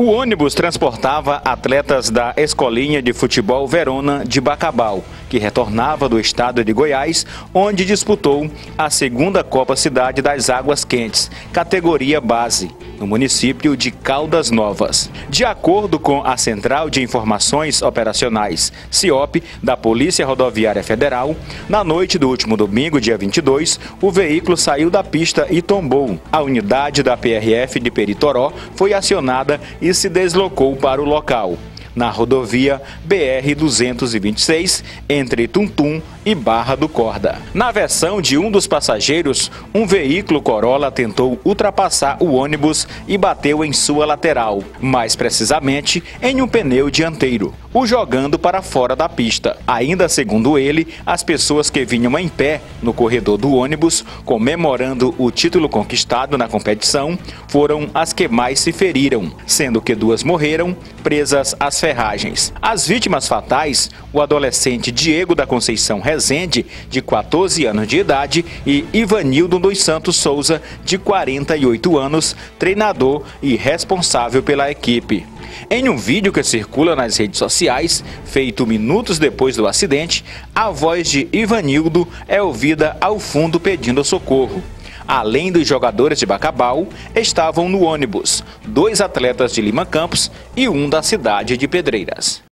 O ônibus transportava atletas da Escolinha de Futebol Verona de Bacabal, que retornava do estado de Goiás, onde disputou a segunda Copa Cidade das Águas Quentes, categoria base, no município de Caldas Novas. De acordo com a Central de Informações Operacionais, CIOP, da Polícia Rodoviária Federal, na noite do último domingo, dia 22, o veículo saiu da pista e tombou. A unidade da PRF de Peritoró foi acionada e se deslocou para o local, na rodovia BR-226, entre Tuntum e Barra do Corda. Na versão de um dos passageiros, um veículo Corolla tentou ultrapassar o ônibus e bateu em sua lateral, mais precisamente em um pneu dianteiro, o jogando para fora da pista. Ainda segundo ele, as pessoas que vinham em pé no corredor do ônibus, comemorando o título conquistado na competição, foram as que mais se feriram, sendo que 2 morreram presas às ferragens. As vítimas fatais, o adolescente Diego da Conceição Rezende, de 14 anos de idade, e Ivanildo dos Santos Souza, de 48 anos, treinador e responsável pela equipe. Em um vídeo que circula nas redes sociais, feito minutos depois do acidente, a voz de Ivanildo é ouvida ao fundo pedindo socorro. Além dos jogadores de Bacabal, estavam no ônibus 2 atletas de Lima Campos e um da cidade de Pedreiras.